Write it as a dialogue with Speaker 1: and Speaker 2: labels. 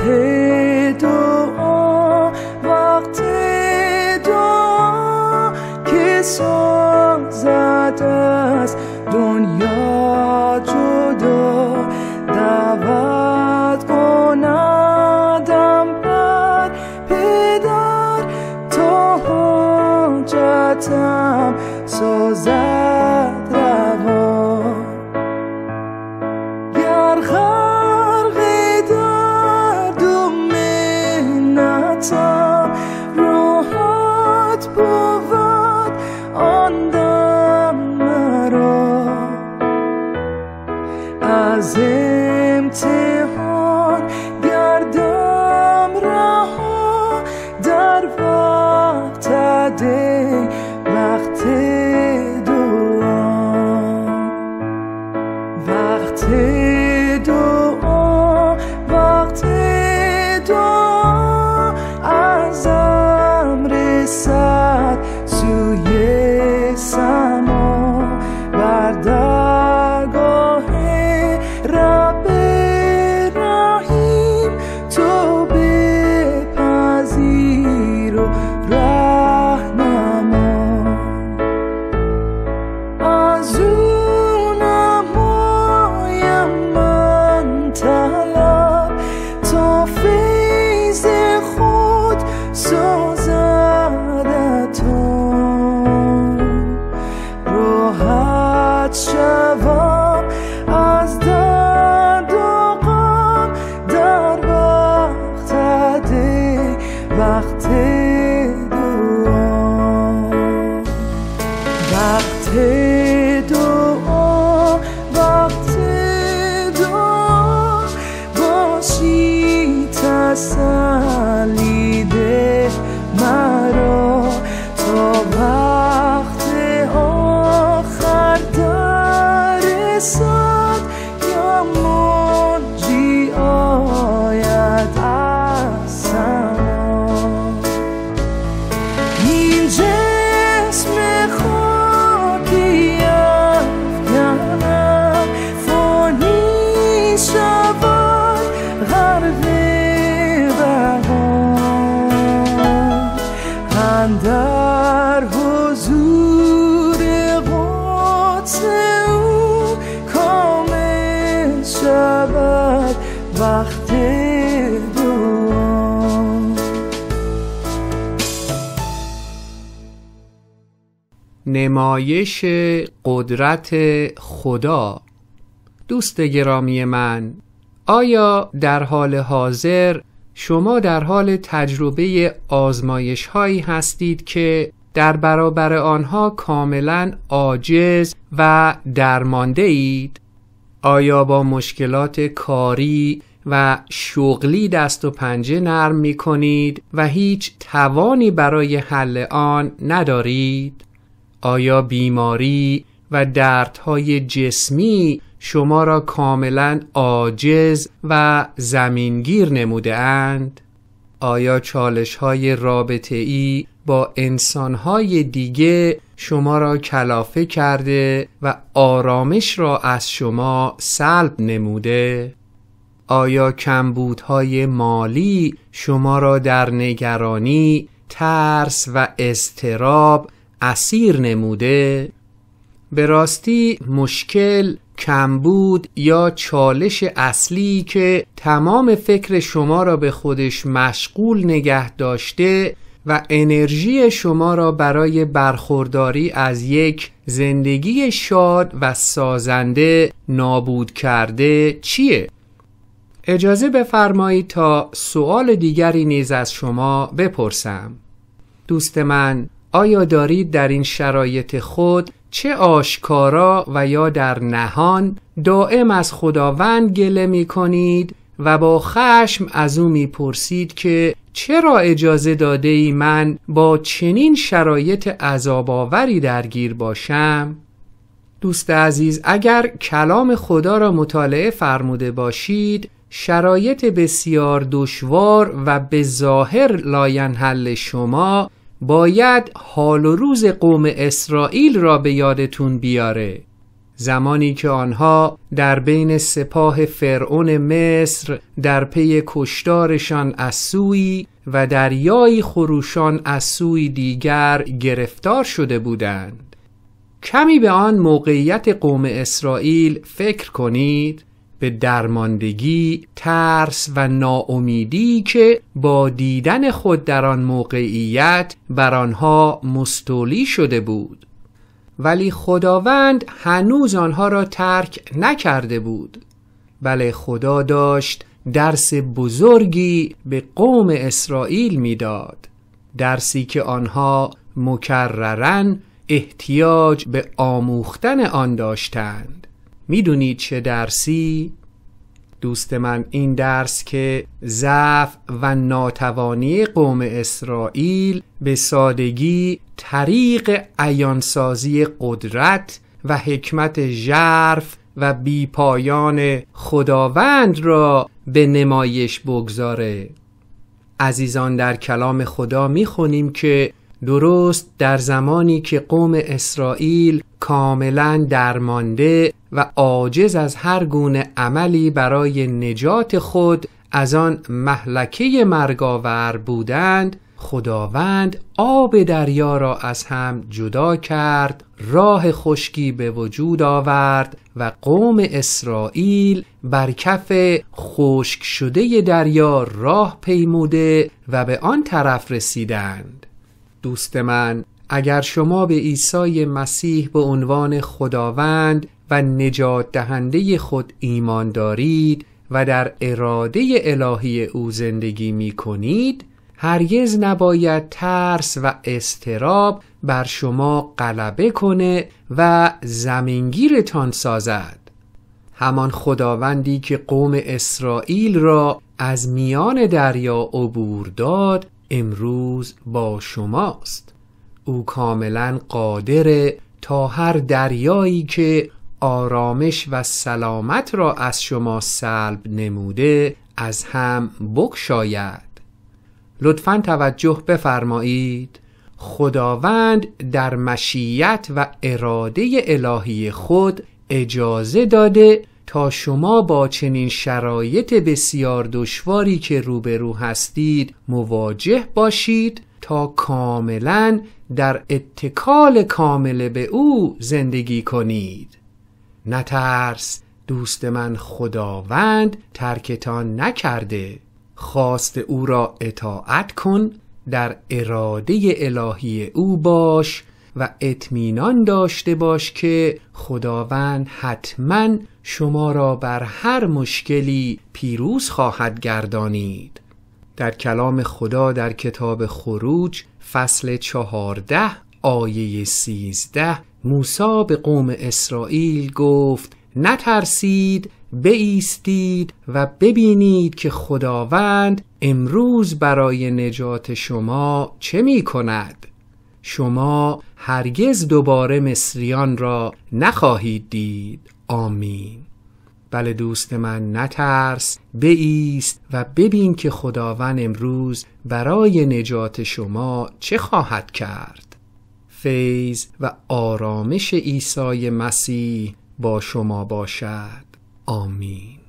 Speaker 1: دعا که سازد از دنیا جدا دعوت کندم بر پدر تا حاجتم سازد روا گر غرق درد و محنتم راحت بود آن دم مرا از امتحان گردم رها در وقت دی وقت دعا وقت دعا وقت دعا ازم رسد سوی سما بر درگاه رب رحیم تو بپذیر و رهنما از او نمایم من طلب تا فیض خود سازد تو راحت شوم از درد و غم در وقت دی وقت دعا وقت دعا وقت دعا باشی تسلی ده مرا تا وقت آخر در رسد یا منجی آید از سما این جسم خاکی افکنم فانی شود غرق بهار اندر حضور قدس او کامل شود وقت دعا
Speaker 2: نمایش قدرت خدا. دوست گرامی من، آیا در حال حاضر شما در حال تجربه آزمایش هایی هستید که در برابر آنها کاملا عاجز و درمانده اید؟ آیا با مشکلات کاری و شغلی دست و پنجه نرم می کنید و هیچ توانی برای حل آن ندارید؟ آیا بیماری و دردهای جسمی شما را کاملا عاجز و زمینگیر نموده اند؟ آیا چالش‌های رابطه‌ای با انسان‌های دیگه شما را کلافه کرده و آرامش را از شما سلب نموده؟ آیا کمبودهای مالی شما را در نگرانی، ترس و اضطراب اسیر نموده؟ به راستی مشکل، کمبود یا چالش اصلی که تمام فکر شما را به خودش مشغول نگه داشته و انرژی شما را برای برخورداری از یک زندگی شاد و سازنده نابود کرده چیه؟ اجازه بفرمایید تا سوال دیگری نیز از شما بپرسم. دوست من، آیا دارید در این شرایط خود چه آشکارا و یا در نهان دائم از خداوند گله می کنید و با خشم از او می پرسید که چرا اجازه داده ای من با چنین شرایط عذاب‌آوری درگیر باشم؟ دوست عزیز، اگر کلام خدا را مطالعه فرموده باشید، شرایط بسیار دشوار و به ظاهر لاینحل شما باید حال و روز قوم اسرائیل را به یادتون بیاره. زمانی که آنها در بین سپاه فرعون مصر در پی کشتارشان از سوی و دریای خروشان از سوی دیگر گرفتار شده بودند. کمی به آن موقعیت قوم اسرائیل فکر کنید، به درماندگی، ترس و ناامیدی که با دیدن خود در آن موقعیت بر آنها مستولی شده بود. ولی خداوند هنوز آنها را ترک نکرده بود. بله، خدا داشت درس بزرگی به قوم اسرائیل میداد، درسی که آنها مکرراً احتیاج به آموختن آن داشتند. میدونید چه درسی؟ دوست من، این درس که ضعف و ناتوانی قوم اسرائیل به سادگی طریق عیانسازی قدرت و حکمت ژرف و بیپایان خداوند را به نمایش بگذاره. عزیزان، در کلام خدا میخونیم که درست در زمانی که قوم اسرائیل کاملا درمانده و عاجز از هر گونه عملی برای نجات خود از آن مهلکه مرگاور بودند، خداوند آب دریا را از هم جدا کرد، راه خشکی به وجود آورد و قوم اسرائیل بر کف خشک شده دریا راه پیموده و به آن طرف رسیدند. دوست من، اگر شما به عیسی مسیح به عنوان خداوند و نجات دهنده خود ایمان دارید و در اراده الهی او زندگی می کنید، هرگز نباید ترس و اضطراب بر شما غلبه کنه و زمینگیرتان سازد. همان خداوندی که قوم اسرائیل را از میان دریا عبور داد امروز با شماست. او کاملا قادره تا هر دریایی که آرامش و سلامت را از شما سلب نموده از هم بگشاید. لطفاً توجه بفرمایید، خداوند در مشیت و اراده الهی خود اجازه داده تا شما با چنین شرایط بسیار دشواری که روبرو هستید مواجه باشید تا کاملاً در اتکال کامل به او زندگی کنید. نترس دوست من، خداوند ترکتان نکرده. خواست او را اطاعت کن، در اراده الهی او باش و اطمینان داشته باش که خداوند حتما شما را بر هر مشکلی پیروز خواهد گردانید. در کلام خدا در کتاب خروج فصل 14 آیه 13 موسی به قوم اسرائیل گفت: نترسید، بایستید و ببینید که خداوند امروز برای نجات شما چه می کند. شما هرگز دوباره مصریان را نخواهید دید. آمین. بله دوست من، نترس، بایست و ببین که خداوند امروز برای نجات شما چه خواهد کرد. فیض و آرامش عیسی مسیح با شما باشد. آمین.